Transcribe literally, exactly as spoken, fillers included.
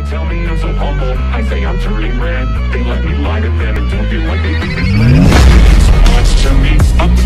tell me I'm so humble, I say I'm turning red. They let me lie to them and don't feel like they think it's lit. So much to me, I'm